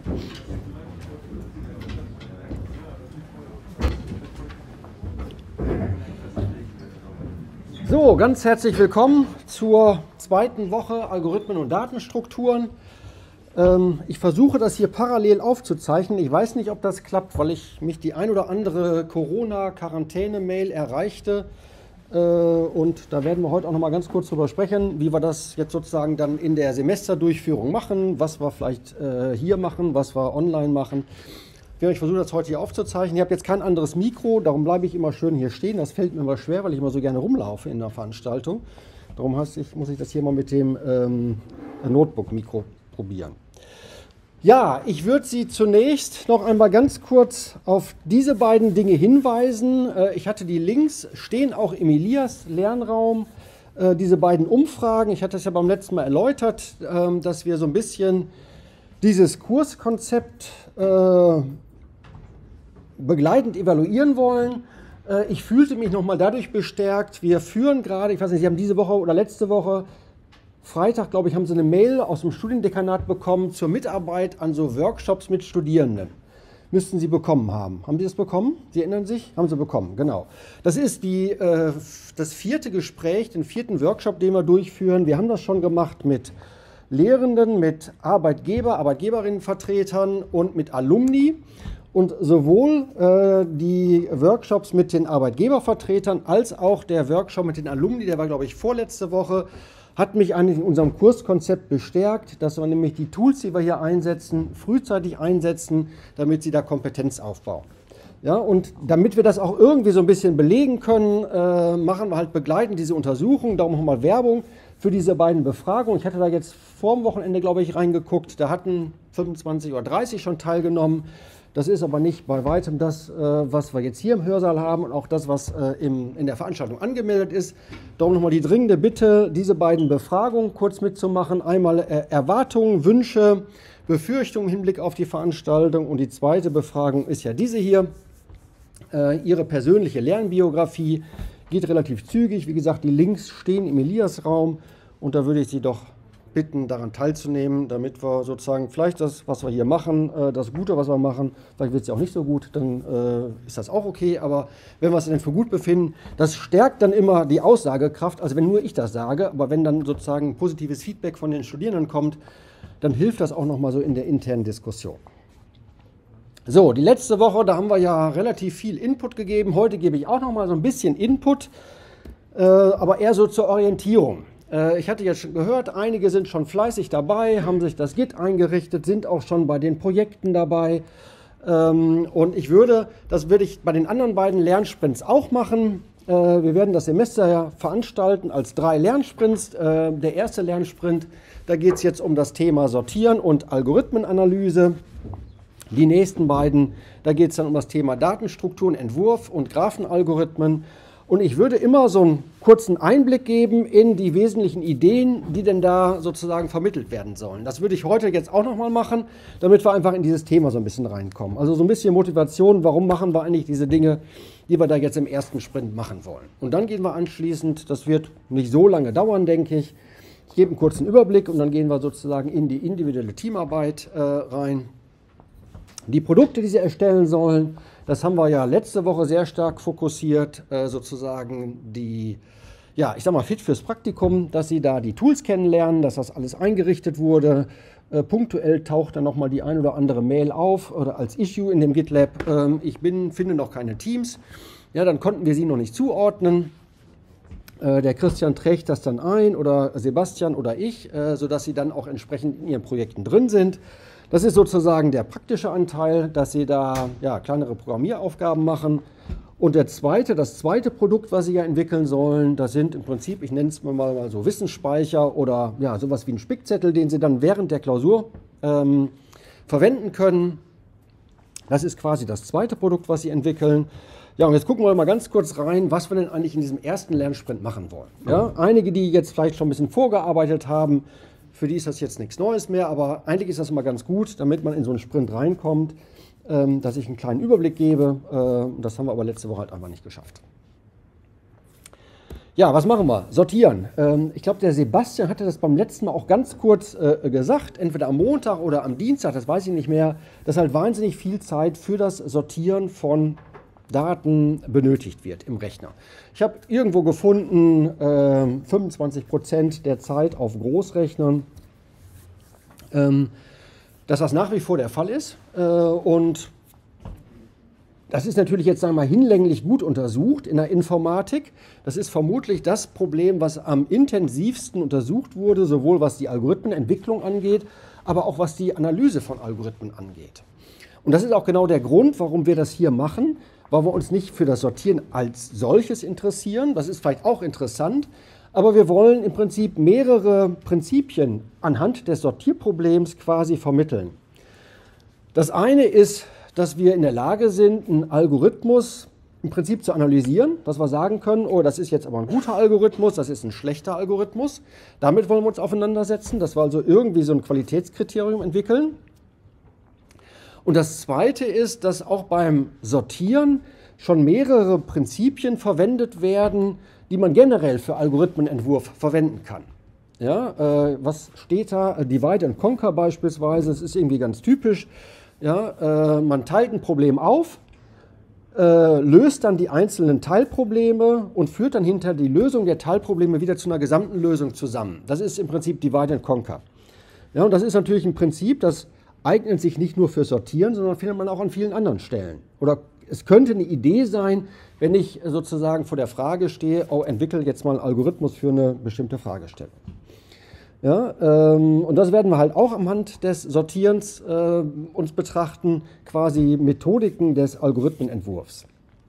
So, ganz herzlich willkommen zur zweiten Woche Algorithmen und Datenstrukturen. Ich versuche das hier parallel aufzuzeichnen. Ich weiß nicht, ob das klappt, weil mich die ein oder andere Corona-Quarantäne-Mail erreichte. Und da werden wir heute auch noch mal ganz kurz drüber sprechen, wie wir das jetzt sozusagen dann in der Semesterdurchführung machen, was wir vielleicht hier machen, was wir online machen. Ich versuche das heute hier aufzuzeichnen. Ich habe jetzt kein anderes Mikro, darum bleibe ich immer schön hier stehen. Das fällt mir immer schwer, weil ich immer so gerne rumlaufe in der Veranstaltung. Darum muss ich das hier mal mit dem Notebook-Mikro probieren. Ja, ich würde Sie zunächst noch einmal ganz kurz auf diese beiden Dinge hinweisen. Ich hatte die Links, stehen auch im Elias Lernraum, diese beiden Umfragen. Ich hatte es ja beim letzten Mal erläutert, dass wir so ein bisschen dieses Kurskonzept begleitend evaluieren wollen. Ich fühlte mich nochmal dadurch bestärkt. Wir führen gerade, ich weiß nicht, Sie haben diese Woche oder letzte Woche, Freitag, glaube ich, haben Sie eine Mail aus dem Studiendekanat bekommen zur Mitarbeit an so Workshops mit Studierenden. Müssten Sie bekommen haben. Haben Sie das bekommen? Sie erinnern sich? Haben Sie bekommen, genau. Das ist das vierte Gespräch, den vierten Workshop, den wir durchführen. Wir haben das schon gemacht mit Lehrenden, mit Arbeitgeberinnenvertretern und mit Alumni. Und sowohl die Workshops mit den Arbeitgebervertretern als auch der Workshop mit den Alumni, der war, glaube ich, vorletzte Woche, hat mich eigentlich in unserem Kurskonzept bestärkt, dass wir nämlich die Tools, die wir hier einsetzen, frühzeitig einsetzen, damit sie da Kompetenz aufbauen. Ja, und damit wir das auch irgendwie so ein bisschen belegen können, machen wir halt begleitend diese Untersuchung. Darum nochmal Werbung für diese beiden Befragungen. Ich hatte da jetzt vor dem Wochenende, glaube ich, reingeguckt. Da hatten 25 oder 30 schon teilgenommen. Das ist aber nicht bei weitem das, was wir jetzt hier im Hörsaal haben und auch das, was in der Veranstaltung angemeldet ist. Darum nochmal die dringende Bitte, diese beiden Befragungen kurz mitzumachen. Einmal Erwartungen, Wünsche, Befürchtungen im Hinblick auf die Veranstaltung. Und die zweite Befragung ist ja diese hier. Ihre persönliche Lernbiografie geht relativ zügig. Wie gesagt, die Links stehen im Elias-Raum. Und da würde ich Sie doch bitten, daran teilzunehmen, damit wir sozusagen vielleicht das, was wir hier machen, das Gute, was wir machen, vielleicht wird es ja auch nicht so gut, dann ist das auch okay, aber wenn wir es denn für gut befinden, das stärkt dann immer die Aussagekraft, also wenn nur ich das sage, aber wenn dann sozusagen positives Feedback von den Studierenden kommt, dann hilft das auch nochmal so in der internen Diskussion. So, die letzte Woche, da haben wir ja relativ viel Input gegeben, heute gebe ich auch nochmal so ein bisschen Input, aber eher so zur Orientierung. Ich hatte jetzt schon gehört, einige sind schon fleißig dabei, haben sich das Git eingerichtet, sind auch schon bei den Projekten dabei. Und das würde ich bei den anderen beiden Lernsprints auch machen. Wir werden das Semester ja veranstalten als 3 Lernsprints. Der erste Lernsprint, da geht es jetzt um das Thema Sortieren und Algorithmenanalyse. Die nächsten beiden, da geht es dann um das Thema Datenstrukturen, Entwurf und Graphenalgorithmen. Und ich würde immer so einen kurzen Einblick geben in die wesentlichen Ideen, die denn da sozusagen vermittelt werden sollen. Das würde ich heute jetzt auch nochmal machen, damit wir einfach in dieses Thema so ein bisschen reinkommen. Also so ein bisschen Motivation, warum machen wir eigentlich diese Dinge, die wir da jetzt im ersten Sprint machen wollen. Und dann gehen wir anschließend, das wird nicht so lange dauern, denke ich. Ich gebe einen kurzen Überblick und dann gehen wir sozusagen in die individuelle Teamarbeit rein. Die Produkte, die Sie erstellen sollen, das haben wir ja letzte Woche sehr stark fokussiert, sozusagen die, ja, ich sag mal, fit fürs Praktikum, dass Sie da die Tools kennenlernen, dass das alles eingerichtet wurde. Punktuell taucht dann nochmal die ein oder andere Mail auf oder als Issue in dem GitLab. Finde noch keine Teams. Ja, dann konnten wir sie noch nicht zuordnen. Der Christian trägt das dann ein oder Sebastian oder ich, sodass sie dann auch entsprechend in ihren Projekten drin sind. Das ist sozusagen der praktische Anteil, dass Sie da ja, kleinere Programmieraufgaben machen. Und das zweite Produkt, was Sie ja entwickeln sollen, das sind im Prinzip, ich nenne es mal so Wissensspeicher oder ja, sowas wie ein Spickzettel, den Sie dann während der Klausur verwenden können. Das ist quasi das zweite Produkt, was Sie entwickeln. Ja, und jetzt gucken wir mal ganz kurz rein, was wir denn eigentlich in diesem ersten Lernsprint machen wollen. Ja, einige, die jetzt vielleicht schon ein bisschen vorgearbeitet haben, für die ist das jetzt nichts Neues mehr, aber eigentlich ist das immer ganz gut, damit man in so einen Sprint reinkommt, dass ich einen kleinen Überblick gebe. Das haben wir aber letzte Woche halt einfach nicht geschafft. Ja, was machen wir? Sortieren. Ich glaube, der Sebastian hatte das beim letzten Mal auch ganz kurz gesagt, entweder am Montag oder am Dienstag, das weiß ich nicht mehr, dass halt wahnsinnig viel Zeit für das Sortieren von Daten benötigt wird im Rechner. Ich habe irgendwo gefunden, 25% der Zeit auf Großrechnern, dass das nach wie vor der Fall ist. Und das ist natürlich jetzt sagen wir mal hinlänglich gut untersucht in der Informatik. Das ist vermutlich das Problem, was am intensivsten untersucht wurde, sowohl was die Algorithmenentwicklung angeht, aber auch was die Analyse von Algorithmen angeht. Und das ist auch genau der Grund, warum wir das hier machen, weil wir uns nicht für das Sortieren als solches interessieren. Das ist vielleicht auch interessant, aber wir wollen im Prinzip mehrere Prinzipien anhand des Sortierproblems quasi vermitteln. Das eine ist, dass wir in der Lage sind, einen Algorithmus im Prinzip zu analysieren, dass wir sagen können, oh, das ist jetzt aber ein guter Algorithmus, das ist ein schlechter Algorithmus. Damit wollen wir uns auseinandersetzen, dass wir also irgendwie so ein Qualitätskriterium entwickeln. Und das Zweite ist, dass auch beim Sortieren schon mehrere Prinzipien verwendet werden, die man generell für Algorithmenentwurf verwenden kann. Ja, was steht da? Divide and Conquer beispielsweise, das ist irgendwie ganz typisch. Ja, man teilt ein Problem auf, löst dann die einzelnen Teilprobleme und führt dann hinter die Lösung der Teilprobleme wieder zu einer gesamten Lösung zusammen. Das ist im Prinzip Divide and Conquer. Ja, und das ist natürlich ein Prinzip, das eignet sich nicht nur für Sortieren, sondern findet man auch an vielen anderen Stellen. Oder es könnte eine Idee sein, wenn ich sozusagen vor der Frage stehe, oh, entwickle jetzt mal einen Algorithmus für eine bestimmte Fragestellung. Ja, und das werden wir halt auch am Hand des Sortierens uns betrachten, quasi Methodiken des Algorithmenentwurfs.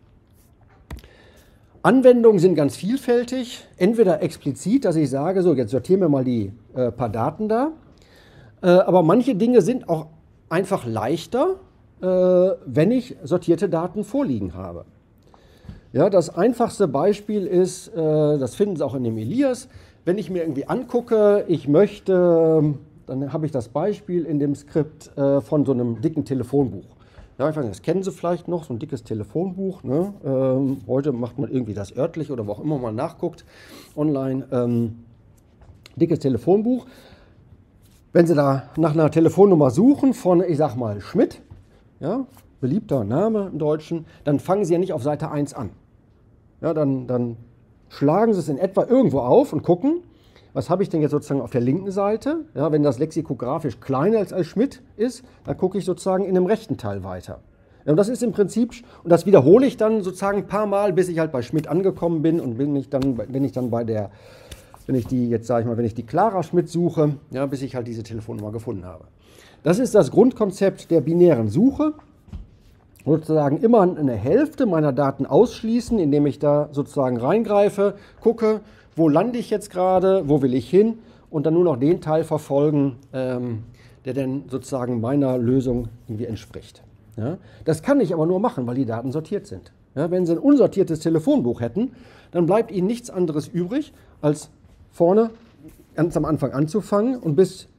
Anwendungen sind ganz vielfältig, entweder explizit, dass ich sage, so jetzt sortieren wir mal die paar Daten da, aber manche Dinge sind auch einfach leichter, wenn ich sortierte Daten vorliegen habe. Ja, das einfachste Beispiel ist, das finden Sie auch in dem Elias, wenn ich mir irgendwie angucke, ich möchte, dann habe ich das Beispiel in dem Skript von so einem dicken Telefonbuch. Ja, ich weiß nicht, das kennen Sie vielleicht noch, so ein dickes Telefonbuch. Ne? Heute macht man irgendwie das örtlich oder wo auch immer man nachguckt online. Dickes Telefonbuch. Wenn Sie da nach einer Telefonnummer suchen von, ich sag mal, Schmidt, ja, beliebter Name im Deutschen, dann fangen Sie ja nicht auf Seite 1 an. Ja, dann schlagen Sie es in etwa irgendwo auf und gucken, was habe ich denn jetzt sozusagen auf der linken Seite. Ja, wenn das lexikografisch kleiner als Schmidt ist, dann gucke ich sozusagen in dem rechten Teil weiter. Ja, und das ist im Prinzip, und das wiederhole ich dann sozusagen ein paar Mal, bis ich halt bei Schmidt angekommen bin und wenn ich die Clara Schmidt suche, ja, bis ich halt diese Telefonnummer gefunden habe. Das ist das Grundkonzept der binären Suche. Sozusagen immer eine Hälfte meiner Daten ausschließen, indem ich da sozusagen reingreife, gucke, wo lande ich jetzt gerade, wo will ich hin und dann nur noch den Teil verfolgen, der dann sozusagen meiner Lösung irgendwie entspricht. Ja? Das kann ich aber nur machen, weil die Daten sortiert sind. Ja? Wenn Sie ein unsortiertes Telefonbuch hätten, dann bleibt Ihnen nichts anderes übrig, als vorne ganz am Anfang anzufangen und bis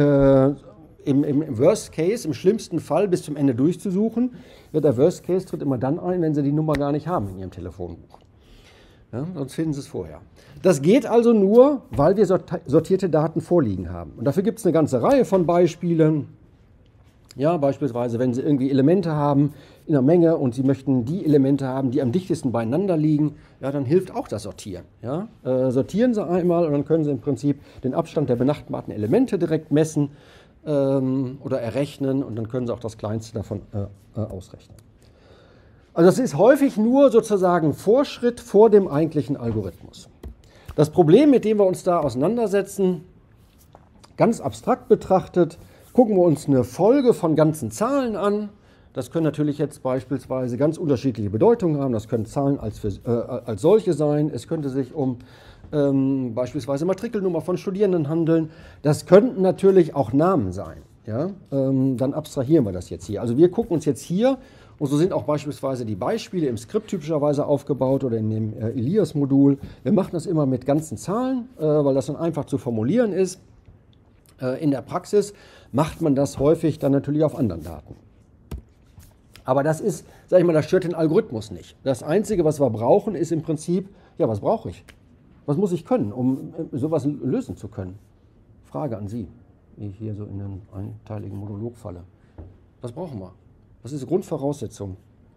im Worst Case, im schlimmsten Fall bis zum Ende durchzusuchen. Ja, der Worst Case tritt immer dann ein, wenn Sie die Nummer gar nicht haben in Ihrem Telefonbuch. Ja, sonst finden Sie es vorher. Das geht also nur, weil wir sortierte Daten vorliegen haben. Und dafür gibt es eine ganze Reihe von Beispielen. Ja, beispielsweise, wenn Sie irgendwie Elemente haben in einer Menge und Sie möchten die Elemente haben, die am dichtesten beieinander liegen, ja, dann hilft auch das Sortieren. Ja? Sortieren Sie einmal und dann können Sie im Prinzip den Abstand der benachbarten Elemente direkt messen oder errechnen und dann können Sie auch das Kleinste davon ausrechnen. Also das ist häufig nur sozusagen Vorschritt vor dem eigentlichen Algorithmus. Das Problem, mit dem wir uns da auseinandersetzen, ganz abstrakt betrachtet, gucken wir uns eine Folge von ganzen Zahlen an. Das können natürlich jetzt beispielsweise ganz unterschiedliche Bedeutungen haben. Das können Zahlen als solche sein. Es könnte sich um beispielsweise Matrikelnummer von Studierenden handeln. Das könnten natürlich auch Namen sein. Ja? Dann abstrahieren wir das jetzt hier. Also wir gucken uns jetzt hier, und so sind auch beispielsweise die Beispiele im Skript typischerweise aufgebaut oder in dem Elias-Modul. Wir machen das immer mit ganzen Zahlen, weil das dann einfach zu formulieren ist. In der Praxis macht man das häufig dann natürlich auf anderen Daten. Aber das ist, sag ich mal, das stört den Algorithmus nicht. Das Einzige, was wir brauchen, ist im Prinzip, ja, was brauche ich? Was muss ich können, um sowas lösen zu können? Frage an Sie, wie ich hier so in einen einteiligen Monolog falle. Was brauchen wir? Was ist die Grundvoraussetzung?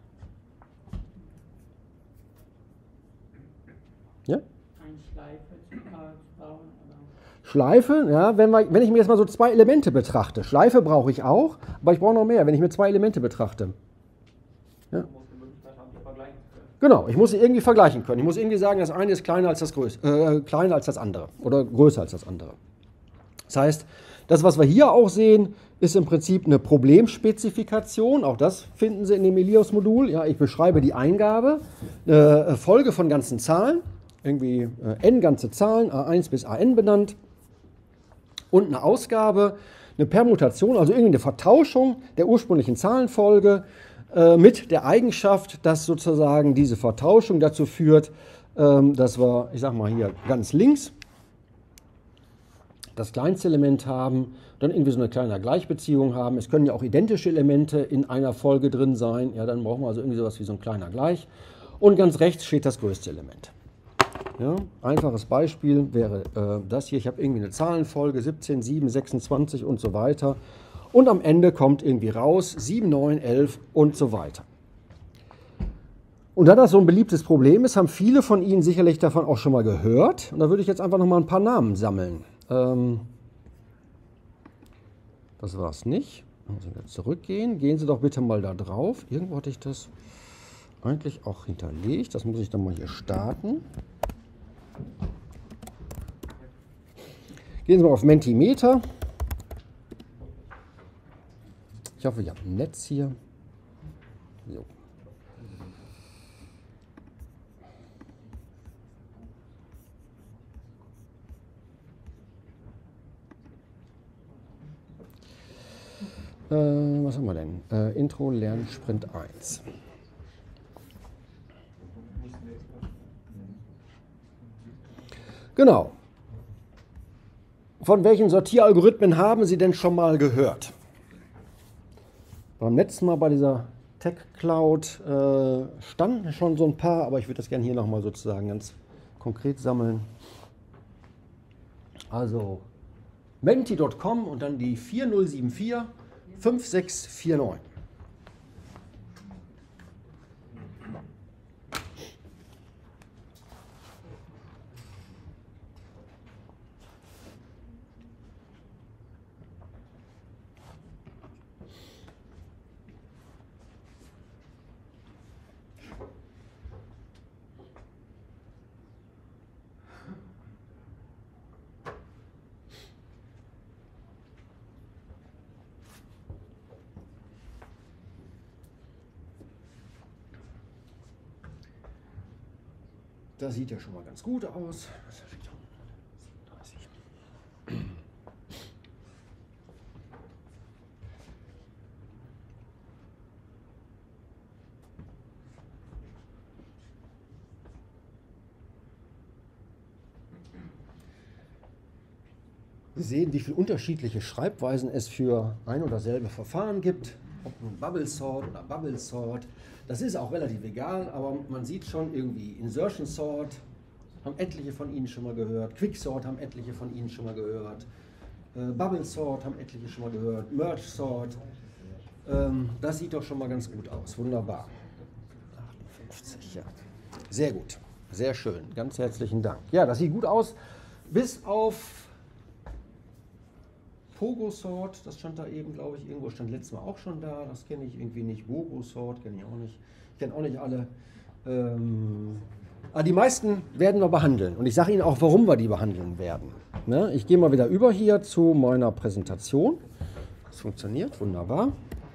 Ja? Eine Schleife zu bauen. Oder? Schleife, ja, wenn ich mir jetzt mal so 2 Elemente betrachte. Schleife brauche ich auch, aber ich brauche noch mehr, wenn ich mir 2 Elemente betrachte. Ja? Genau, ich muss sie irgendwie vergleichen können. Ich muss irgendwie sagen, das eine ist kleiner als kleiner als das andere oder größer als das andere. Das heißt, das, was wir hier auch sehen, ist im Prinzip eine Problemspezifikation. Auch das finden Sie in dem Elios-Modul. Ja, ich beschreibe die Eingabe, eine Folge von ganzen Zahlen, irgendwie n ganze Zahlen, a1 bis an benannt, und eine Ausgabe, eine Permutation, also irgendwie eine Vertauschung der ursprünglichen Zahlenfolge mit der Eigenschaft, dass sozusagen diese Vertauschung dazu führt, dass wir, ich sag mal hier ganz links, das kleinste Element haben, dann irgendwie so eine kleine Gleichbeziehung haben. Es können ja auch identische Elemente in einer Folge drin sein. Ja, dann brauchen wir also irgendwie sowas wie so ein kleiner Gleich. Und ganz rechts steht das größte Element. Ja, einfaches Beispiel wäre das hier. Ich habe irgendwie eine Zahlenfolge 17, 7, 26 und so weiter. Und am Ende kommt irgendwie raus 7, 9, 11 und so weiter. Und da das so ein beliebtes Problem ist, haben viele von Ihnen sicherlich davon auch schon mal gehört. Und da würde ich jetzt einfach noch mal ein paar Namen sammeln. Das war es nicht. Muss ich wieder zurückgehen. Gehen Sie doch bitte mal da drauf. Irgendwo hatte ich das eigentlich auch hinterlegt. Das muss ich dann mal hier starten. Gehen Sie mal auf Mentimeter. Ich hoffe, ich habe ein Netz hier. So. Was haben wir denn? Intro, Lernen, Sprint 1. Genau. Von welchen Sortieralgorithmen haben Sie denn schon mal gehört? Beim letzten Mal bei dieser Tech Cloud standen schon so ein paar, aber ich würde das gerne hier nochmal sozusagen ganz konkret sammeln. Also menti.com und dann die 4074 5649. Das sieht ja schon mal ganz gut aus. Wir sehen, wie viele unterschiedliche Schreibweisen es für ein oder dasselbe Verfahren gibt. Ob nun Bubble Sort oder Bubble Sort. Das ist auch relativ egal, aber man sieht schon irgendwie Insertion Sort, haben etliche von Ihnen schon mal gehört. Quick Sort haben etliche von Ihnen schon mal gehört. Bubble Sort haben etliche schon mal gehört. Merge Sort. Das sieht doch schon mal ganz gut aus. Wunderbar. 58, ja. Sehr gut. Sehr schön. Ganz herzlichen Dank. Ja, das sieht gut aus. Bis auf Pogo-Sort, das stand da eben, glaube ich, irgendwo stand letztes Mal auch schon da. Das kenne ich irgendwie nicht. Bogo-Sort kenne ich auch nicht. Ich kenne auch nicht alle. Aber die meisten werden wir behandeln. Und ich sage Ihnen auch, warum wir die behandeln werden. Ne? Ich gehe mal wieder über hier zu meiner Präsentation. Das funktioniert, wunderbar.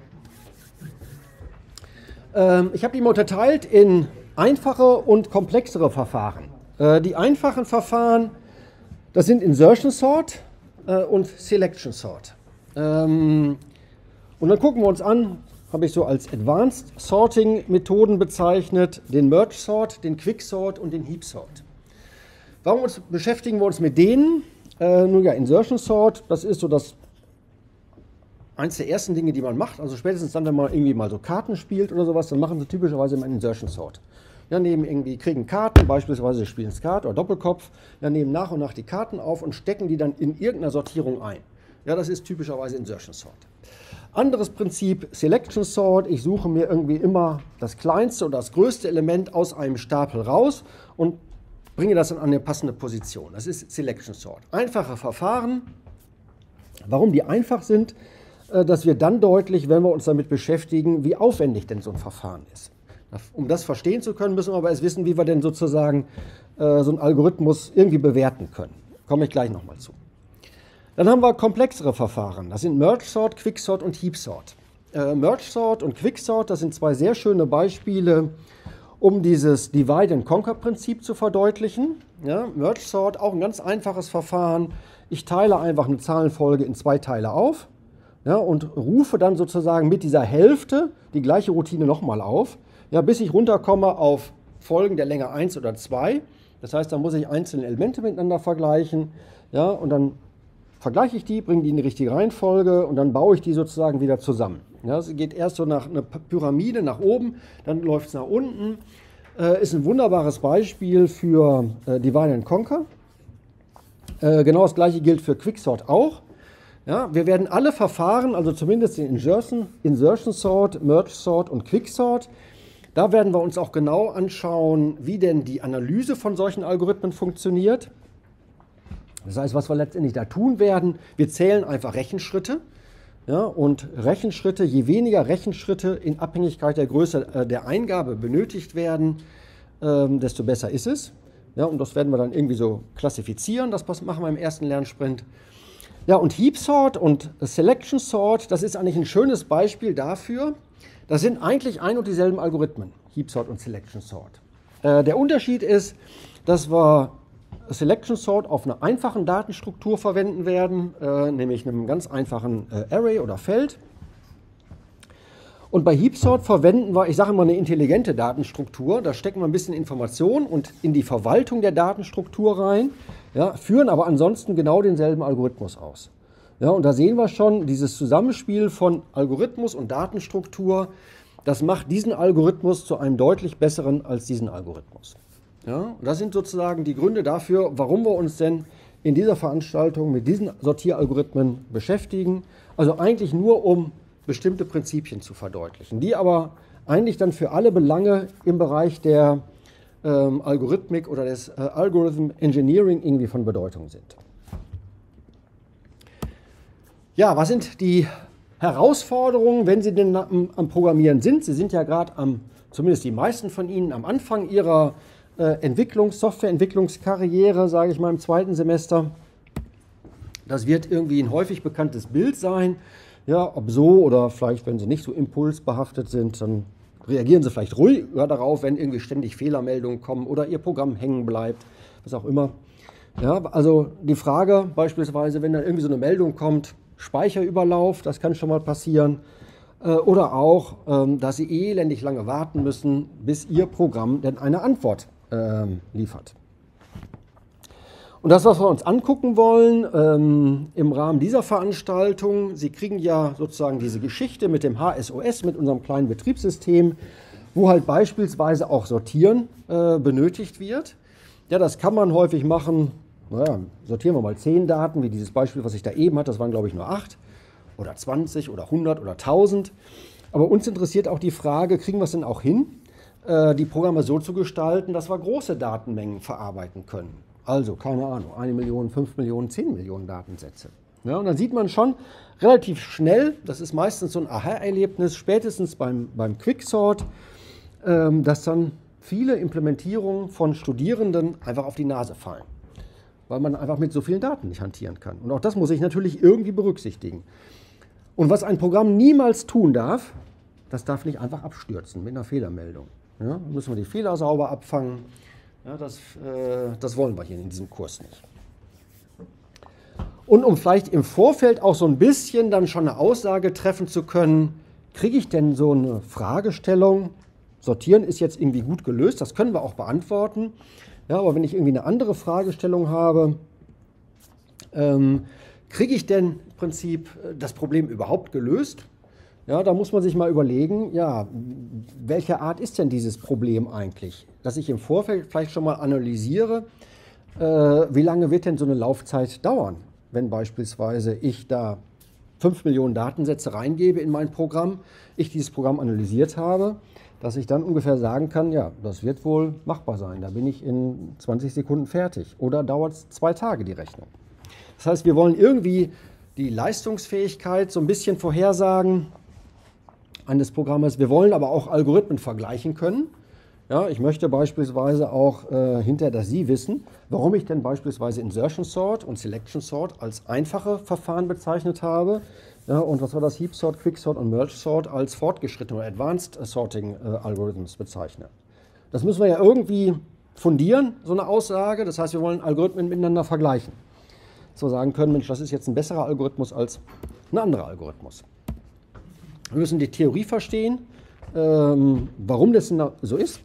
Ich habe die mal unterteilt in einfache und komplexere Verfahren. Die einfachen Verfahren, das sind Insertion Sort und Selection Sort. Und dann gucken wir uns an, habe ich so als Advanced Sorting Methoden bezeichnet, den Merge Sort, den Quick Sort und den Heap Sort. Warum beschäftigen wir uns mit denen? Nun ja, Insertion Sort, das ist so eins der ersten Dinge, die man macht. Also spätestens dann, wenn man irgendwie mal so Karten spielt oder sowas, dann machen Sie typischerweise immer einen Insertion Sort. ja, nehmen irgendwie, kriegen Karten, beispielsweise spielen Skat oder Doppelkopf, ja, nehmen nach und nach die Karten auf und stecken die dann in irgendeiner Sortierung ein. Ja, das ist typischerweise Insertion Sort. Anderes Prinzip, Selection Sort. Ich suche mir irgendwie immer das kleinste oder das größte Element aus einem Stapel raus und bringe das dann an eine passende Position. Das ist Selection Sort. Einfache Verfahren. Warum die einfach sind, das wird dann deutlich, wenn wir uns damit beschäftigen, wie aufwendig denn so ein Verfahren ist. Um das verstehen zu können, müssen wir aber erst wissen, wie wir denn sozusagen so einen Algorithmus irgendwie bewerten können. Komme ich gleich nochmal zu. Dann haben wir komplexere Verfahren. Das sind Merge Sort, Quicksort und Heap Sort. Merge Sort und Quicksort, das sind zwei sehr schöne Beispiele, um dieses Divide-and-Conquer-Prinzip zu verdeutlichen. Ja, Merge Sort, auch ein ganz einfaches Verfahren. Ich teile einfach eine Zahlenfolge in zwei Teile auf, ja, und rufe dann sozusagen mit dieser Hälfte die gleiche Routine nochmal auf, ja, bis ich runterkomme auf Folgen der Länge 1 oder 2. Das heißt, da muss ich einzelne Elemente miteinander vergleichen, ja, und dann vergleiche ich die, bringe die in die richtige Reihenfolge und dann baue ich die sozusagen wieder zusammen. Ja, es geht erst so nach einer Pyramide nach oben, dann läuft es nach unten. Ist ein wunderbares Beispiel für Divide and Conquer. Genau das gleiche gilt für Quicksort auch. Ja, wir werden alle Verfahren, also zumindest den Insertion Sort, Merge Sort und Quicksort, da werden wir uns auch genau anschauen, wie denn die Analyse von solchen Algorithmen funktioniert. Das heißt, was wir letztendlich da tun werden, wir zählen einfach Rechenschritte. Ja, und Rechenschritte, je weniger Rechenschritte in Abhängigkeit der Größe der Eingabe benötigt werden, desto besser ist es. Ja, und das werden wir dann irgendwie so klassifizieren, das machen wir im ersten Lernsprint. Ja, und Heap Sort und Selection Sort, das ist eigentlich ein schönes Beispiel dafür. Das sind eigentlich ein und dieselben Algorithmen, Heap Sort und Selection Sort. Der Unterschied ist, dass wir Selection Sort auf einer einfachen Datenstruktur verwenden werden, nämlich einem ganz einfachen Array oder Feld. Und bei Heap Sort verwenden wir, ich sage mal, eine intelligente Datenstruktur. Da stecken wir ein bisschen Information und in die Verwaltung der Datenstruktur rein, ja, führen aber ansonsten genau denselben Algorithmus aus. Ja, und da sehen wir schon, dieses Zusammenspiel von Algorithmus und Datenstruktur, das macht diesen Algorithmus zu einem deutlich besseren als diesen Algorithmus. Ja, und das sind sozusagen die Gründe dafür, warum wir uns denn in dieser Veranstaltung mit diesen Sortieralgorithmen beschäftigen. Also eigentlich nur, um bestimmte Prinzipien zu verdeutlichen, die aber eigentlich dann für alle Belange im Bereich der Algorithmik oder des Algorithm Engineering irgendwie von Bedeutung sind. Ja, was sind die Herausforderungen, wenn Sie denn am Programmieren sind? Sie sind ja gerade zumindest die meisten von Ihnen, am Anfang Ihrer Softwareentwicklungskarriere, sage ich mal, im zweiten Semester. Das wird irgendwie ein häufig bekanntes Bild sein. Ja, ob so oder vielleicht, wenn Sie nicht so impulsbehaftet sind, dann reagieren Sie vielleicht ruhiger darauf, wenn irgendwie ständig Fehlermeldungen kommen oder Ihr Programm hängen bleibt, was auch immer. Ja, also die Frage beispielsweise, wenn dann irgendwie so eine Meldung kommt, Speicherüberlauf, das kann schon mal passieren. Oder auch, dass Sie elendig lange warten müssen, bis Ihr Programm denn eine Antwort liefert. Und das, was wir uns angucken wollen im Rahmen dieser Veranstaltung, Sie kriegen ja sozusagen diese Geschichte mit dem HSOS, mit unserem kleinen Betriebssystem, wo halt beispielsweise auch Sortieren benötigt wird. Ja, das kann man häufig machen, naja, sortieren wir mal 10 Daten, wie dieses Beispiel, was ich da eben hatte, das waren glaube ich nur 8 oder 20 oder 100 oder 1000. Aber uns interessiert auch die Frage, kriegen wir es denn auch hin, die Programme so zu gestalten, dass wir große Datenmengen verarbeiten können. Also, keine Ahnung, 1 Million, 5 Millionen, 10 Millionen Datensätze. Ja, und dann sieht man schon relativ schnell, das ist meistens so ein Aha-Erlebnis, spätestens beim Quicksort, dass dann viele Implementierungen von Studierenden einfach auf die Nase fallen, weil man einfach mit so vielen Daten nicht hantieren kann. Und auch das muss ich natürlich irgendwie berücksichtigen. Und was ein Programm niemals tun darf, das darf nicht einfach abstürzen mit einer Fehlermeldung. Ja, da müssen wir die Fehler sauber abfangen. Ja, das wollen wir hier in diesem Kurs nicht. Und um vielleicht im Vorfeld auch so ein bisschen dann schon eine Aussage treffen zu können, kriege ich denn so eine Fragestellung, Sortieren ist jetzt irgendwie gut gelöst, das können wir auch beantworten. Ja, aber wenn ich irgendwie eine andere Fragestellung habe, kriege ich denn im Prinzip das Problem überhaupt gelöst? Ja, da muss man sich mal überlegen, ja, welche Art ist denn dieses Problem eigentlich? Dass ich im Vorfeld vielleicht schon mal analysiere, wie lange wird denn so eine Laufzeit dauern, wenn beispielsweise ich da 5 Millionen Datensätze reingebe in mein Programm, ich dieses Programm analysiert habe, dass ich dann ungefähr sagen kann, ja, das wird wohl machbar sein, da bin ich in 20 Sekunden fertig oder dauert es 2 Tage die Rechnung. Das heißt, wir wollen irgendwie die Leistungsfähigkeit so ein bisschen vorhersagen eines Programmes. Wir wollen aber auch Algorithmen vergleichen können. Ja, ich möchte beispielsweise auch hinterher, dass Sie wissen, warum ich denn beispielsweise Insertion Sort und Selection Sort als einfache Verfahren bezeichnet habe. Ja, und was war das? Heap Sort, Quick Sort und Merge Sort als fortgeschrittene oder Advanced Sorting Algorithms bezeichne. Das müssen wir ja irgendwie fundieren, so eine Aussage. Das heißt, wir wollen Algorithmen miteinander vergleichen. So sagen können, Mensch, das ist jetzt ein besserer Algorithmus als ein anderer Algorithmus. Wir müssen die Theorie verstehen, warum das so ist.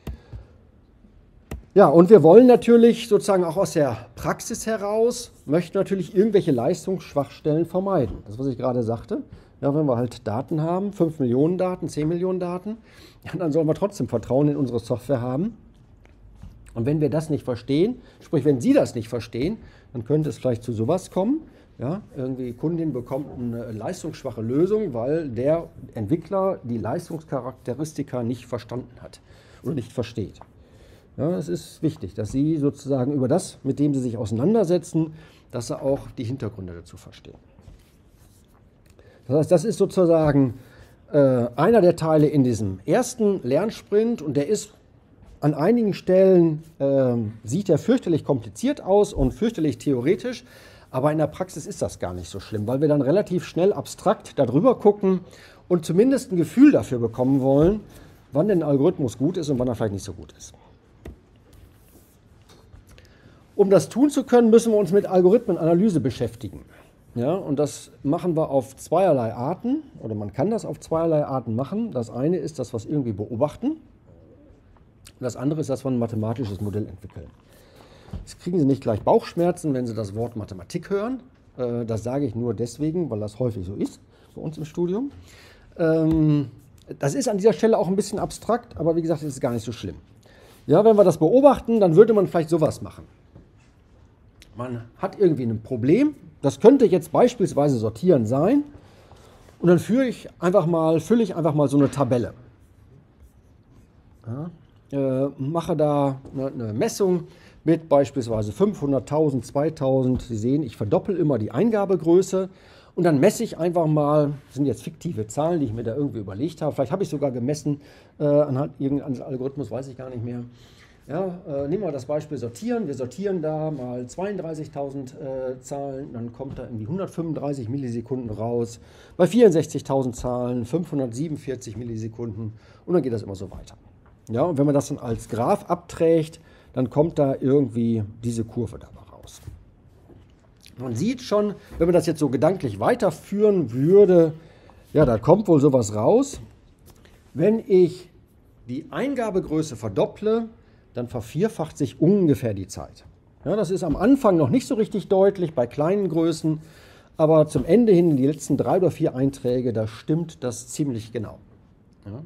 Ja, und wir wollen natürlich sozusagen auch aus der Praxis heraus, möchten natürlich irgendwelche Leistungsschwachstellen vermeiden. Das, was ich gerade sagte, ja, wenn wir halt Daten haben, 5 Millionen Daten, 10 Millionen Daten, ja, dann sollen wir trotzdem Vertrauen in unsere Software haben. Und wenn wir das nicht verstehen, sprich, wenn Sie das nicht verstehen, dann könnte es vielleicht zu sowas kommen. Ja, irgendwie die Kundin bekommt eine leistungsschwache Lösung, weil der Entwickler die Leistungscharakteristika nicht verstanden hat oder nicht versteht. Ja, es ist wichtig, dass Sie sozusagen über das, mit dem Sie sich auseinandersetzen, dass Sie auch die Hintergründe dazu verstehen. Das heißt, das ist sozusagen einer der Teile in diesem ersten Lernsprint und der ist an einigen Stellen, sieht er fürchterlich kompliziert aus und fürchterlich theoretisch. Aber in der Praxis ist das gar nicht so schlimm, weil wir dann relativ schnell abstrakt darüber gucken und zumindest ein Gefühl dafür bekommen wollen, wann denn ein Algorithmus gut ist und wann er vielleicht nicht so gut ist. Um das tun zu können, müssen wir uns mit Algorithmenanalyse beschäftigen. Ja, und das machen wir auf zweierlei Arten, oder man kann das auf zweierlei Arten machen. Das eine ist, dass wir es irgendwie beobachten. Und das andere ist, dass wir ein mathematisches Modell entwickeln. Jetzt kriegen Sie nicht gleich Bauchschmerzen, wenn Sie das Wort Mathematik hören. Das sage ich nur deswegen, weil das häufig so ist bei uns im Studium. Das ist an dieser Stelle auch ein bisschen abstrakt, aber wie gesagt, es ist gar nicht so schlimm. Ja, wenn wir das beobachten, dann würde man vielleicht sowas machen. Man hat irgendwie ein Problem, das könnte jetzt beispielsweise Sortieren sein, und dann fülle ich einfach mal so eine Tabelle. Ja, mache da eine Messung mit beispielsweise 500.000, 2.000. Sie sehen, ich verdoppel immer die Eingabegröße und dann messe ich einfach mal, das sind jetzt fiktive Zahlen, die ich mir da irgendwie überlegt habe. Vielleicht habe ich sogar gemessen anhand irgendeines Algorithmus, weiß ich gar nicht mehr. Ja, nehmen wir das Beispiel Sortieren. Wir sortieren da mal 32.000 Zahlen, dann kommt da irgendwie 135 Millisekunden raus. Bei 64.000 Zahlen 547 Millisekunden und dann geht das immer so weiter. Ja, und wenn man das dann als Graph abträgt, dann kommt da irgendwie diese Kurve dabei raus. Man sieht schon, wenn man das jetzt so gedanklich weiterführen würde, ja, da kommt wohl sowas raus. Wenn ich die Eingabegröße verdopple, dann vervierfacht sich ungefähr die Zeit. Ja, das ist am Anfang noch nicht so richtig deutlich bei kleinen Größen, aber zum Ende hin, in die letzten 3 oder 4 Einträge, da stimmt das ziemlich genau. Ja.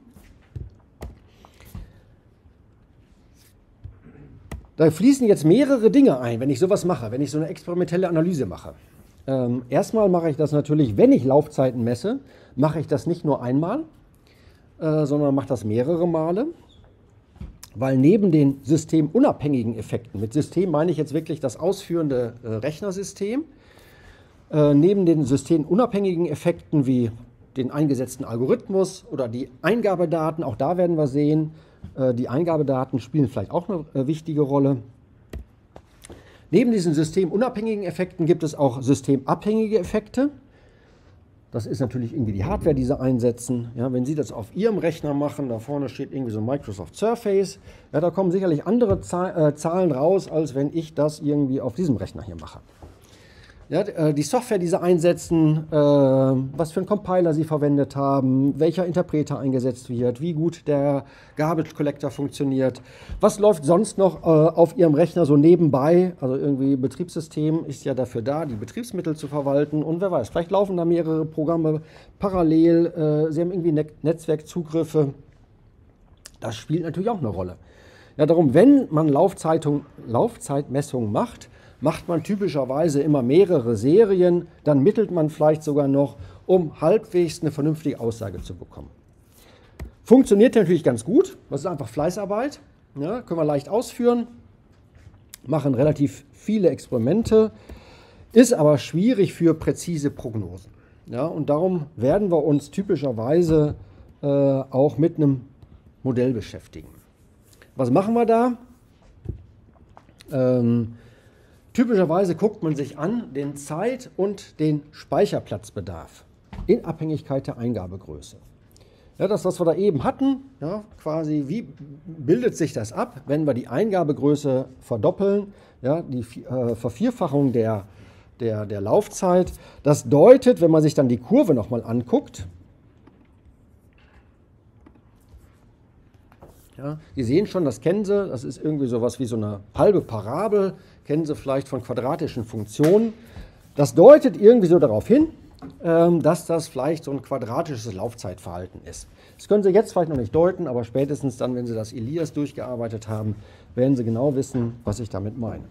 Da fließen jetzt mehrere Dinge ein, wenn ich sowas mache, wenn ich so eine experimentelle Analyse mache. Erstmal mache ich das natürlich, wenn ich Laufzeiten messe, mache ich das nicht nur einmal, sondern mache das mehrere Male, weil neben den systemunabhängigen Effekten, mit System meine ich jetzt wirklich das ausführende Rechnersystem, neben den systemunabhängigen Effekten wie den eingesetzten Algorithmus oder die Eingabedaten, auch da werden wir sehen, die Eingabedaten spielen vielleicht auch eine wichtige Rolle. Neben diesen systemunabhängigen Effekten gibt es auch systemabhängige Effekte. Das ist natürlich irgendwie die Hardware, die Sie einsetzen. Ja, wenn Sie das auf Ihrem Rechner machen, da vorne steht irgendwie so Microsoft Surface, ja, da kommen sicherlich andere Zahlen raus, als wenn ich das irgendwie auf diesem Rechner hier mache. Ja, die Software, die sie einsetzen, was für einen Compiler sie verwendet haben, welcher Interpreter eingesetzt wird, wie gut der Garbage Collector funktioniert, was läuft sonst noch auf ihrem Rechner so nebenbei, also irgendwie Betriebssystem ist ja dafür da, die Betriebsmittel zu verwalten und wer weiß, vielleicht laufen da mehrere Programme parallel, sie haben irgendwie Netzwerkzugriffe, das spielt natürlich auch eine Rolle. Ja, darum, wenn man Laufzeitmessungen macht man typischerweise immer mehrere Serien, dann mittelt man vielleicht sogar noch, um halbwegs eine vernünftige Aussage zu bekommen. Funktioniert natürlich ganz gut, das ist einfach Fleißarbeit, ja, können wir leicht ausführen, machen relativ viele Experimente, ist aber schwierig für präzise Prognosen. Ja, und darum werden wir uns typischerweise auch mit einem Modell beschäftigen. Was machen wir da? Typischerweise guckt man sich an den Zeit- und den Speicherplatzbedarf in Abhängigkeit der Eingabegröße. Ja, das, was wir da eben hatten, ja, quasi, wie bildet sich das ab, wenn wir die Eingabegröße verdoppeln, ja, die Vervierfachung der Laufzeit. Das deutet, wenn man sich dann die Kurve nochmal anguckt, ja, Sie sehen schon, das kennen Sie, das ist irgendwie sowas wie so eine halbe Parabel, kennen Sie vielleicht von quadratischen Funktionen. Das deutet irgendwie so darauf hin, dass das vielleicht so ein quadratisches Laufzeitverhalten ist. Das können Sie jetzt vielleicht noch nicht deuten, aber spätestens dann, wenn Sie das Elias durchgearbeitet haben, werden Sie genau wissen, was ich damit meine.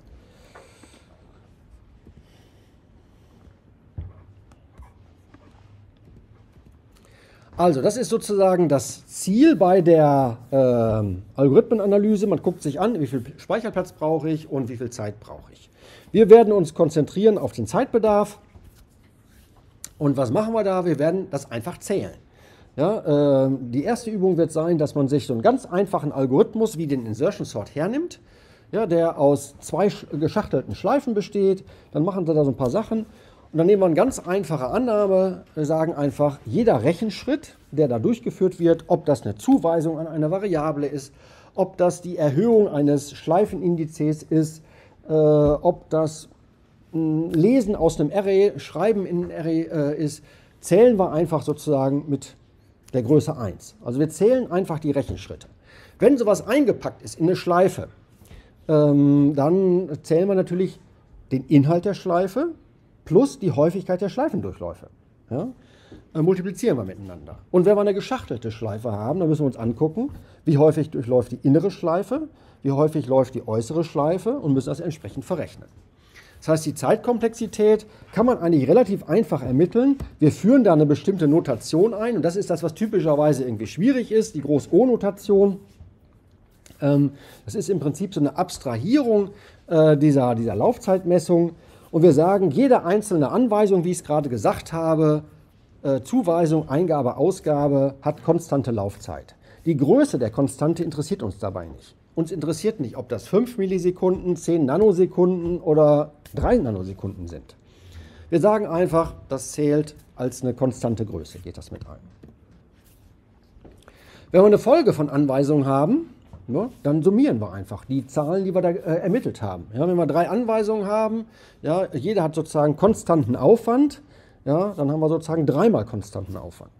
Also, das ist sozusagen das Ziel bei der Algorithmenanalyse. Man guckt sich an, wie viel Speicherplatz brauche ich und wie viel Zeit brauche ich. Wir werden uns konzentrieren auf den Zeitbedarf. Und was machen wir da? Wir werden das einfach zählen. Ja, die erste Übung wird sein, dass man sich so einen ganz einfachen Algorithmus wie den Insertion Sort hernimmt, ja, der aus 2 geschachtelten Schleifen besteht. Dann machen Sie da so ein paar Sachen. Und dann nehmen wir eine ganz einfache Annahme, wir sagen einfach, jeder Rechenschritt, der da durchgeführt wird, ob das eine Zuweisung an eine Variable ist, ob das die Erhöhung eines Schleifenindizes ist, ob das Lesen aus einem Array, Schreiben in einem Array ist, zählen wir einfach sozusagen mit der Größe 1. Also wir zählen einfach die Rechenschritte. Wenn sowas eingepackt ist in eine Schleife, dann zählen wir natürlich den Inhalt der Schleife, plus die Häufigkeit der Schleifendurchläufe. Ja? Multiplizieren wir miteinander. Und wenn wir eine geschachtelte Schleife haben, dann müssen wir uns angucken, wie häufig durchläuft die innere Schleife, wie häufig läuft die äußere Schleife und müssen das entsprechend verrechnen. Das heißt, die Zeitkomplexität kann man eigentlich relativ einfach ermitteln. Wir führen da eine bestimmte Notation ein und das ist das, was typischerweise irgendwie schwierig ist, die Groß-O-Notation. Das ist im Prinzip so eine Abstrahierung dieser Laufzeitmessung. Und wir sagen, jede einzelne Anweisung, wie ich es gerade gesagt habe, Zuweisung, Eingabe, Ausgabe, hat konstante Laufzeit. Die Größe der Konstante interessiert uns dabei nicht. Uns interessiert nicht, ob das 5 Millisekunden, 10 Nanosekunden oder 3 Nanosekunden sind. Wir sagen einfach, das zählt als eine konstante Größe, geht das mit ein. Wenn wir eine Folge von Anweisungen haben, ja, dann summieren wir einfach die Zahlen, die wir da ermittelt haben. Ja, wenn wir 3 Anweisungen haben, ja, jeder hat sozusagen konstanten Aufwand, ja, dann haben wir sozusagen 3-mal konstanten Aufwand.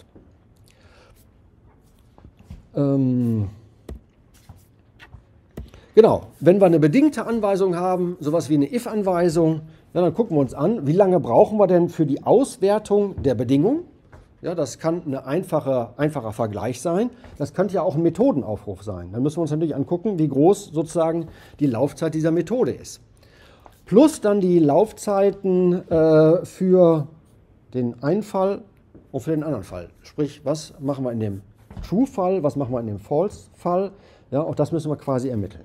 Genau, wenn wir eine bedingte Anweisung haben, sowas wie eine if-Anweisung, ja, dann gucken wir uns an, wie lange brauchen wir denn für die Auswertung der Bedingung. Ja, das kann ein einfacher Vergleich sein. Das könnte ja auch ein Methodenaufruf sein. Dann müssen wir uns natürlich angucken, wie groß sozusagen die Laufzeit dieser Methode ist. Plus dann die Laufzeiten für den einen Fall und für den anderen Fall. Sprich, was machen wir in dem True-Fall, was machen wir in dem False-Fall. Ja, auch das müssen wir quasi ermitteln.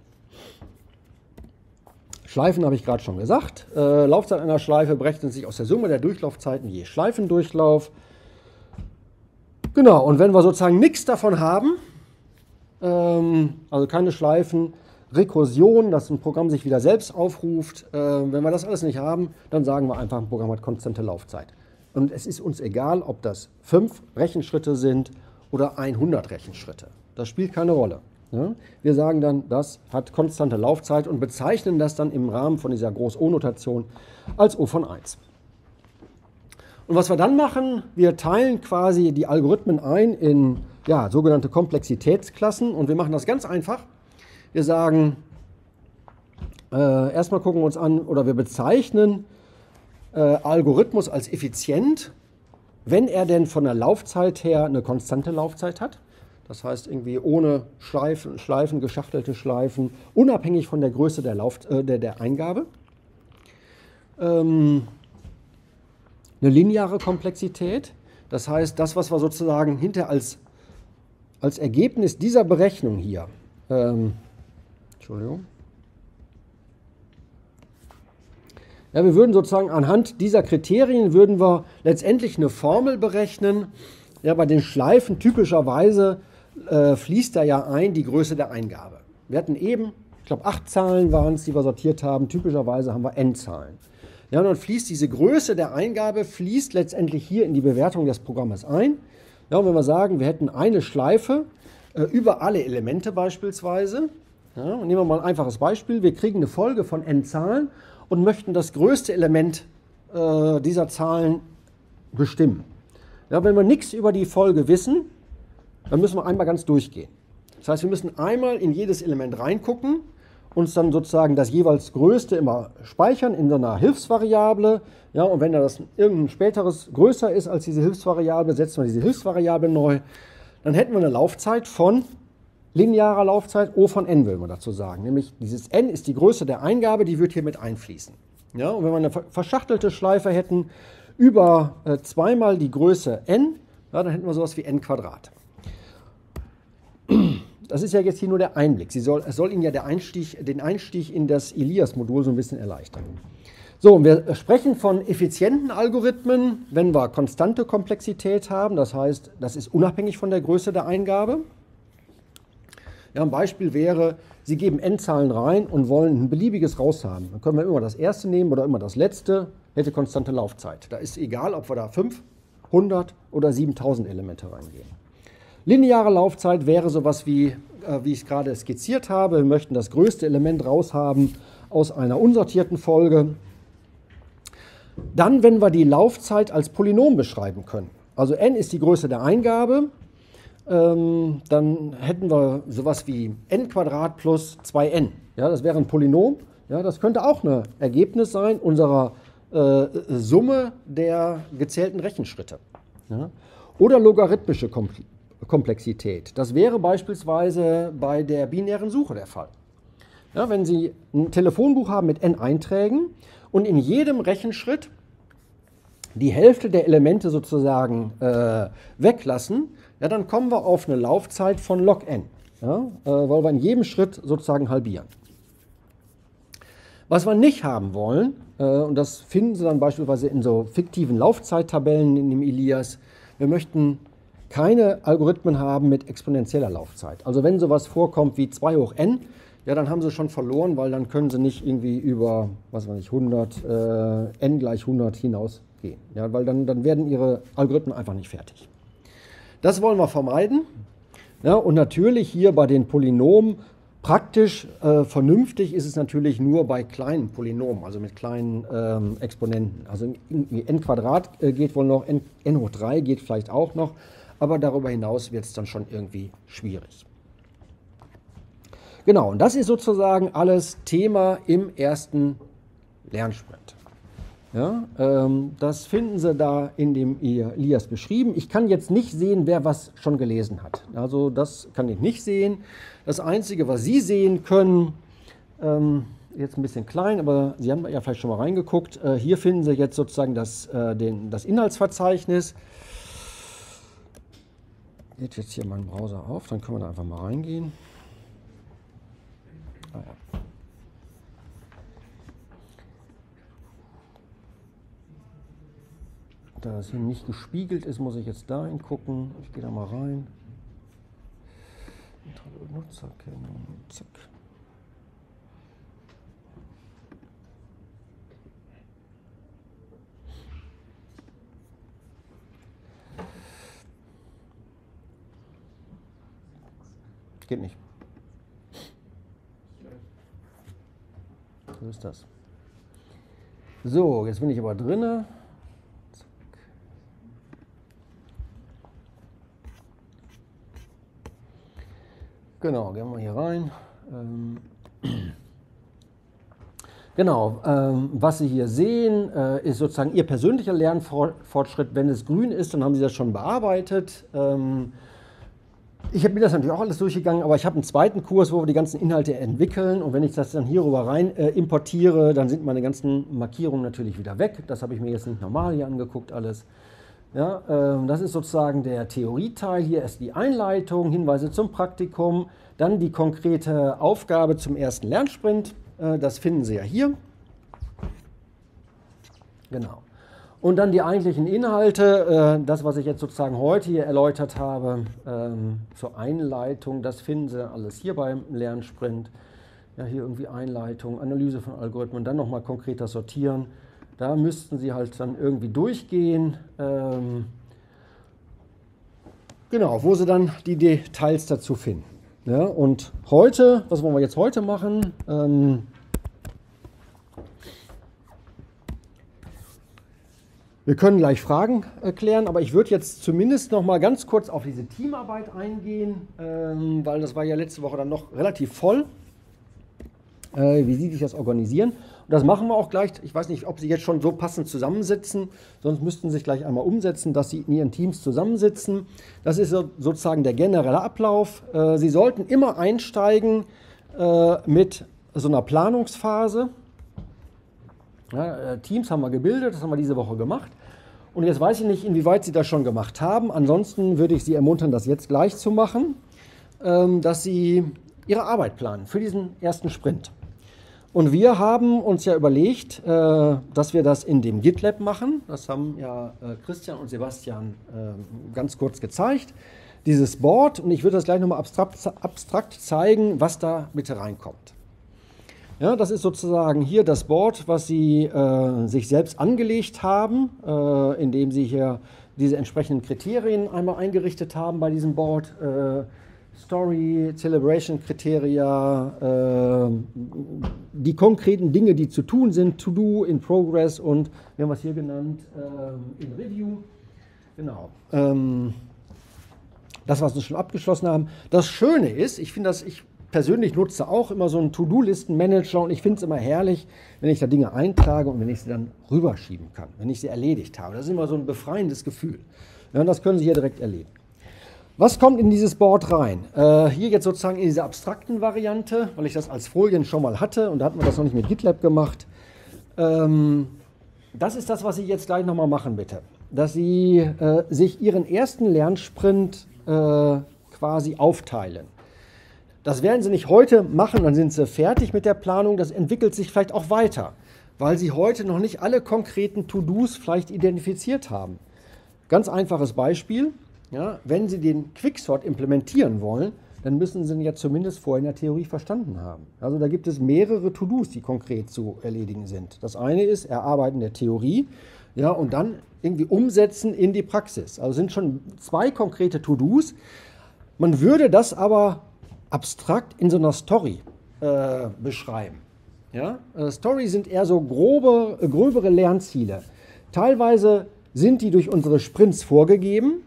Schleifen habe ich gerade schon gesagt. Laufzeit einer Schleife berechnet sich aus der Summe der Durchlaufzeiten je Schleifendurchlauf. Genau, und wenn wir sozusagen nichts davon haben, also keine Schleifen, Rekursion, dass ein Programm sich wieder selbst aufruft, wenn wir das alles nicht haben, dann sagen wir einfach, ein Programm hat konstante Laufzeit. Und es ist uns egal, ob das 5 Rechenschritte sind oder 100 Rechenschritte. Das spielt keine Rolle. Ja? Wir sagen dann, das hat konstante Laufzeit und bezeichnen das dann im Rahmen von dieser Groß-O-Notation als O von 1. Und was wir dann machen, wir teilen quasi die Algorithmen ein in ja, sogenannte Komplexitätsklassen und wir machen das ganz einfach. Wir sagen, erstmal gucken wir uns an, oder wir bezeichnen Algorithmus als effizient, wenn er denn von der Laufzeit her eine konstante Laufzeit hat. Das heißt irgendwie ohne Schleifen, geschachtelte Schleifen, unabhängig von der Größe der Eingabe. Eine lineare Komplexität, das heißt, das, was wir sozusagen hinter als Ergebnis dieser Berechnung hier, Entschuldigung, ja, wir würden sozusagen anhand dieser Kriterien würden wir letztendlich eine Formel berechnen. Ja, bei den Schleifen typischerweise fließt da ja ein die Größe der Eingabe. Wir hatten eben, ich glaube 8 Zahlen waren es, die wir sortiert haben, typischerweise haben wir n Zahlen. Ja, und dann fließt diese Größe der Eingabe fließt letztendlich hier in die Bewertung des Programmes ein. Ja, und wenn wir sagen, wir hätten eine Schleife über alle Elemente beispielsweise, ja, und nehmen wir mal ein einfaches Beispiel, wir kriegen eine Folge von n Zahlen und möchten das größte Element dieser Zahlen bestimmen. Ja, wenn wir nichts über die Folge wissen, dann müssen wir einmal ganz durchgehen. Das heißt, wir müssen einmal in jedes Element reingucken, uns dann sozusagen das jeweils größte immer speichern in so einer Hilfsvariable. Ja, und wenn da das irgendein späteres größer ist als diese Hilfsvariable, setzen wir diese Hilfsvariable neu. Dann hätten wir eine Laufzeit von linearer Laufzeit O von n, will man dazu sagen. Nämlich dieses n ist die Größe der Eingabe, die wird hier mit einfließen. Ja, und wenn wir eine verschachtelte Schleife hätten über zweimal die Größe n, ja, dann hätten wir sowas wie n Quadrat. Das ist ja jetzt hier nur der Einblick. Es soll Ihnen ja den Einstieg in das Elias-Modul so ein bisschen erleichtern. So, und wir sprechen von effizienten Algorithmen, wenn wir konstante Komplexität haben. Das heißt, das ist unabhängig von der Größe der Eingabe. Ja, ein Beispiel wäre, Sie geben n-Zahlen rein und wollen ein beliebiges raushaben. Dann können wir immer das erste nehmen oder immer das letzte, hätte konstante Laufzeit. Da ist egal, ob wir da 5, 100 oder 7000 Elemente reingehen. Lineare Laufzeit wäre sowas wie ich es gerade skizziert habe. Wir möchten das größte Element raushaben aus einer unsortierten Folge. Dann, wenn wir die Laufzeit als Polynom beschreiben können, also n ist die Größe der Eingabe, dann hätten wir sowas wie n Quadrat plus 2n. Ja, das wäre ein Polynom. Ja, das könnte auch ein Ergebnis sein unserer Summe der gezählten Rechenschritte. Ja. Oder logarithmische Komplexität. Das wäre beispielsweise bei der binären Suche der Fall. Ja, wenn Sie ein Telefonbuch haben mit n Einträgen und in jedem Rechenschritt die Hälfte der Elemente sozusagen weglassen, ja, dann kommen wir auf eine Laufzeit von log n, ja, weil wir in jedem Schritt sozusagen halbieren. Was wir nicht haben wollen, und das finden Sie dann beispielsweise in so fiktiven Laufzeittabellen in dem Elias, wir möchten keine Algorithmen haben mit exponentieller Laufzeit. Also wenn sowas vorkommt wie 2 hoch n, ja, dann haben Sie schon verloren, weil dann können Sie nicht irgendwie über, was weiß ich, 100, n gleich 100 hinausgehen. Ja, weil dann werden Ihre Algorithmen einfach nicht fertig. Das wollen wir vermeiden. Ja, und natürlich hier bei den Polynomen, praktisch vernünftig ist es natürlich nur bei kleinen Polynomen, also mit kleinen Exponenten. Also n Quadrat geht wohl noch, n hoch 3 geht vielleicht auch noch, aber darüber hinaus wird es dann schon irgendwie schwierig. Genau, und das ist sozusagen alles Thema im ersten Lernsprint. Ja, das finden Sie da in dem Elias beschrieben. Ich kann jetzt nicht sehen, wer was schon gelesen hat. Also das kann ich nicht sehen. Das Einzige, was Sie sehen können, jetzt ein bisschen klein, aber Sie haben ja vielleicht schon mal reingeguckt. Hier finden Sie jetzt sozusagen das Inhaltsverzeichnis. Geht jetzt hier mein Browser auf, dann können wir da einfach mal reingehen. Ah, ja. Da es hier nicht gespiegelt ist, muss ich jetzt da hingucken. Ich gehe da mal rein. Nutzerkennung, zack. Geht nicht. So ist das. So, jetzt bin ich aber drinne. Genau, gehen wir hier rein. Genau, was Sie hier sehen, ist sozusagen Ihr persönlicher Lernfortschritt. Wenn es grün ist, dann haben Sie das schon bearbeitet. Ich habe mir das natürlich auch alles durchgegangen, aber ich habe einen zweiten Kurs, wo wir die ganzen Inhalte entwickeln. Und wenn ich das dann hierüber rein importiere, dann sind meine ganzen Markierungen natürlich wieder weg. Das habe ich mir jetzt nicht normal hier angeguckt alles. Ja, das ist sozusagen der Theorieteil. Hier ist die Einleitung, Hinweise zum Praktikum, dann die konkrete Aufgabe zum ersten Lernsprint. Das finden Sie ja hier. Genau. Und dann die eigentlichen Inhalte, das, was ich jetzt sozusagen heute hier erläutert habe, zur Einleitung, das finden Sie alles hier beim Lernsprint. Ja, hier irgendwie Einleitung, Analyse von Algorithmen, dann nochmal konkreter sortieren. Da müssten Sie halt dann irgendwie durchgehen, genau, wo Sie dann die Details dazu finden. Ja, und heute, was wollen wir jetzt heute machen? Wir können gleich Fragen klären, aber ich würde jetzt zumindest noch mal ganz kurz auf diese Teamarbeit eingehen, weil das war ja letzte Woche dann noch relativ voll, wie Sie sich das organisieren. Und das machen wir auch gleich. Ich weiß nicht, ob Sie jetzt schon so passend zusammensitzen, sonst müssten Sie sich gleich einmal umsetzen, dass Sie in Ihren Teams zusammensitzen. Das ist sozusagen der generelle Ablauf. Sie sollten immer einsteigen mit so einer Planungsphase. Ja, Teams haben wir gebildet, das haben wir diese Woche gemacht. Und jetzt weiß ich nicht, inwieweit Sie das schon gemacht haben. Ansonsten würde ich Sie ermuntern, das jetzt gleich zu machen, dass Sie Ihre Arbeit planen für diesen ersten Sprint. Und wir haben uns ja überlegt, dass wir das in dem GitLab machen. Das haben ja Christian und Sebastian ganz kurz gezeigt. Dieses Board, und ich würde das gleich nochmal abstrakt zeigen, was da bitte reinkommt. Ja, das ist sozusagen hier das Board, was Sie sich selbst angelegt haben, indem Sie hier diese entsprechenden Kriterien einmal eingerichtet haben bei diesem Board. Story, Celebration Kriteria, die konkreten Dinge, die zu tun sind, To Do, In Progress und, wir haben es hier genannt, In Review. Genau. Das, was wir schon abgeschlossen haben. Das Schöne ist, ich persönlich nutze auch immer so einen To-Do-Listen-Manager und ich finde es immer herrlich, wenn ich da Dinge eintrage und wenn ich sie dann rüberschieben kann, wenn ich sie erledigt habe. Das ist immer so ein befreiendes Gefühl. Ja, und das können Sie hier direkt erleben. Was kommt in dieses Board rein? Hier jetzt sozusagen in dieser abstrakten Variante, weil ich das als Folien schon mal hatte und da hatten wir das noch nicht mit GitLab gemacht. Das ist das, was Sie jetzt gleich nochmal machen, bitte. Dass Sie sich Ihren ersten Lernsprint quasi aufteilen. Das werden Sie nicht heute machen, dann sind Sie fertig mit der Planung. Das entwickelt sich vielleicht auch weiter, weil Sie heute noch nicht alle konkreten To-Dos vielleicht identifiziert haben. Ganz einfaches Beispiel. Ja, wenn Sie den Quicksort implementieren wollen, dann müssen Sie ihn ja zumindest vorher in der Theorie verstanden haben. Also da gibt es mehrere To-Dos, die konkret zu erledigen sind. Das eine ist Erarbeiten der Theorie, ja, und dann irgendwie umsetzen in die Praxis. Also sind schon zwei konkrete To-Dos. Man würde das aber abstrakt in so einer Story beschreiben. Ja? Story sind eher so gröbere Lernziele. Teilweise sind die durch unsere Sprints vorgegeben.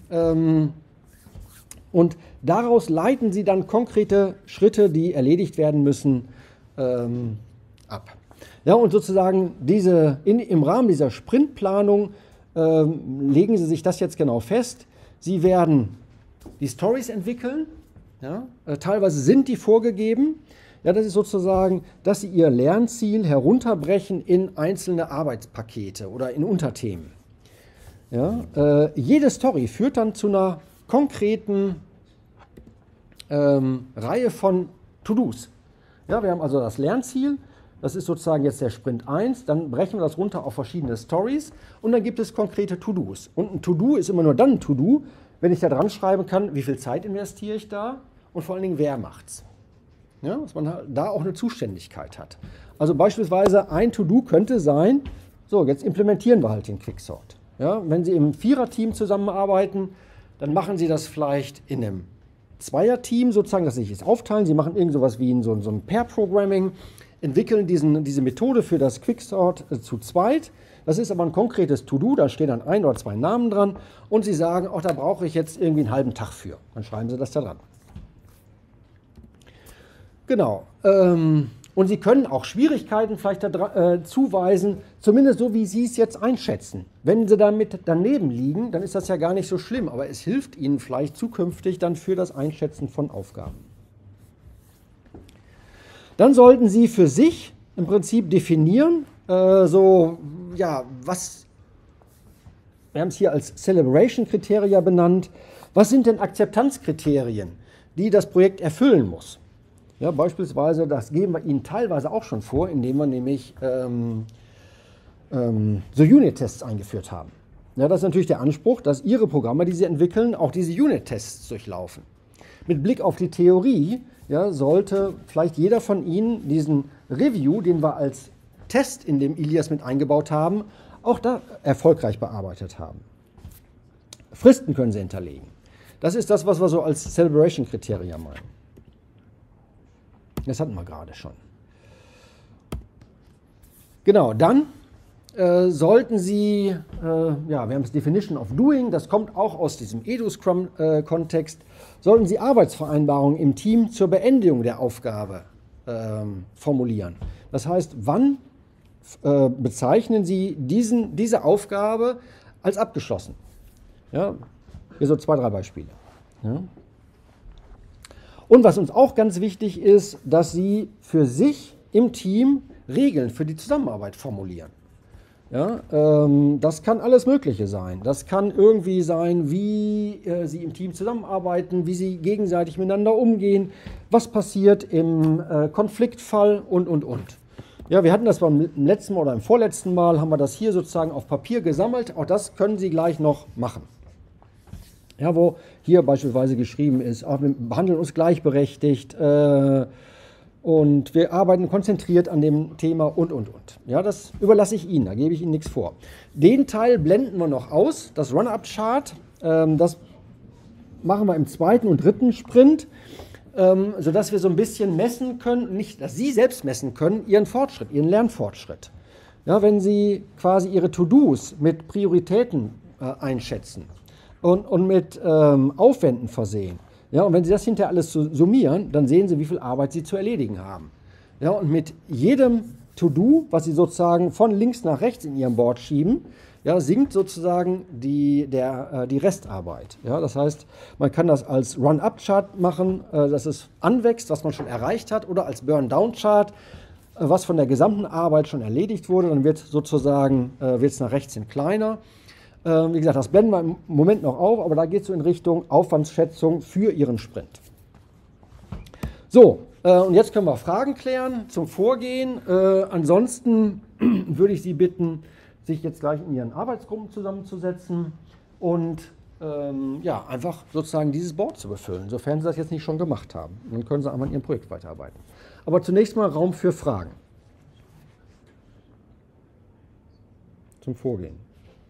Und daraus leiten Sie dann konkrete Schritte, die erledigt werden müssen, ab. Ja, und sozusagen im Rahmen dieser Sprintplanung legen Sie sich das jetzt genau fest. Sie werden die Stories entwickeln. Ja, teilweise sind die vorgegeben. Ja, das ist sozusagen, dass Sie Ihr Lernziel herunterbrechen in einzelne Arbeitspakete oder in Unterthemen. Ja, jede Story führt dann zu einer konkreten Reihe von To-Dos. Ja, wir haben also das Lernziel, das ist sozusagen jetzt der Sprint 1, dann brechen wir das runter auf verschiedene Stories und dann gibt es konkrete To-Dos. Und ein To-Do ist immer nur dann ein To-Do, wenn ich da dran schreiben kann, wie viel Zeit investiere ich da und vor allen Dingen, wer macht's. Ja, dass man da auch eine Zuständigkeit hat. Also beispielsweise ein To-Do könnte sein, so, jetzt implementieren wir halt den Quicksort. Ja, wenn Sie im Vierer-Team zusammenarbeiten, dann machen Sie das vielleicht in einem Zweier-Team sozusagen, dass Sie sich das aufteilen. Sie machen irgend sowas wie so ein Pair-Programming. entwickeln diese Methode für das Quicksort zu zweit. Das ist aber ein konkretes To-Do, da stehen dann 1 oder 2 Namen dran und Sie sagen, auch da brauche ich jetzt irgendwie einen halben Tag für. Dann schreiben Sie das da dran. Genau. Und Sie können auch Schwierigkeiten vielleicht zuweisen, zumindest so, wie Sie es jetzt einschätzen. Wenn Sie damit daneben liegen, dann ist das ja gar nicht so schlimm, aber es hilft Ihnen vielleicht zukünftig dann für das Einschätzen von Aufgaben. Dann sollten Sie für sich im Prinzip definieren, wir haben es hier als Celebration-Kriterien benannt, was sind denn Akzeptanzkriterien, die das Projekt erfüllen muss. Ja, beispielsweise, das geben wir Ihnen teilweise auch schon vor, indem wir nämlich so Unit-Tests eingeführt haben. Ja, das ist natürlich der Anspruch, dass Ihre Programme, die Sie entwickeln, auch diese Unit-Tests durchlaufen. Mit Blick auf die Theorie, ja, sollte vielleicht jeder von Ihnen diesen Review, den wir als Test in dem Ilias mit eingebaut haben, auch da erfolgreich bearbeitet haben. Fristen können Sie hinterlegen. Das ist das, was wir so als Celebration-Kriterien meinen. Das hatten wir gerade schon. Genau, dann sollten Sie, wir haben das Definition of Doing, das kommt auch aus diesem Edu-Scrum-Kontext, sollten Sie Arbeitsvereinbarungen im Team zur Beendigung der Aufgabe formulieren. Das heißt, wann bezeichnen Sie diese Aufgabe als abgeschlossen? Ja, hier so 2, 3 Beispiele. Ja. Und was uns auch ganz wichtig ist, dass Sie für sich im Team Regeln für die Zusammenarbeit formulieren. Ja, das kann alles Mögliche sein. Das kann irgendwie sein, wie Sie im Team zusammenarbeiten, wie Sie gegenseitig miteinander umgehen, was passiert im Konfliktfall und. Ja, wir hatten das beim letzten Mal oder im vorletzten Mal, haben wir das hier sozusagen auf Papier gesammelt. Auch das können Sie gleich noch machen. Ja, wo hier beispielsweise geschrieben ist, wir behandeln uns gleichberechtigt und wir arbeiten konzentriert an dem Thema und. Ja, das überlasse ich Ihnen, da gebe ich Ihnen nichts vor. Den Teil blenden wir noch aus, das Run-Up-Chart, das machen wir im 2. und 3. Sprint, sodass wir so ein bisschen messen können, nicht, dass Sie selbst messen können, Ihren Fortschritt, Ihren Lernfortschritt. Ja, wenn Sie quasi Ihre To-Dos mit Prioritäten einschätzen und mit Aufwänden versehen. Ja, und wenn Sie das hinterher alles summieren, dann sehen Sie, wie viel Arbeit Sie zu erledigen haben. Ja, und mit jedem To-Do, was Sie sozusagen von links nach rechts in Ihrem Board schieben, ja, sinkt sozusagen die Restarbeit. Ja, das heißt, man kann das als Run-Up-Chart machen, dass es anwächst, was man schon erreicht hat, oder als Burn-Down-Chart, was von der gesamten Arbeit schon erledigt wurde. Dann wird sozusagen wird's nach rechts hin kleiner. Wie gesagt, das blenden wir im Moment noch auf, aber da geht es so in Richtung Aufwandsschätzung für Ihren Sprint. So, und jetzt können wir Fragen klären zum Vorgehen. Ansonsten würde ich Sie bitten, sich jetzt gleich in Ihren Arbeitsgruppen zusammenzusetzen und einfach sozusagen dieses Board zu befüllen, sofern Sie das jetzt nicht schon gemacht haben. Dann können Sie einmal in Ihrem Projekt weiterarbeiten. Aber zunächst mal Raum für Fragen zum Vorgehen.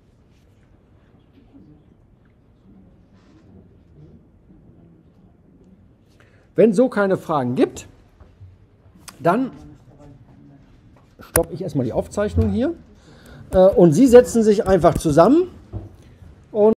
Wenn es so keine Fragen gibt, dann stoppe ich erstmal die Aufzeichnung hier und Sie setzen sich einfach zusammen.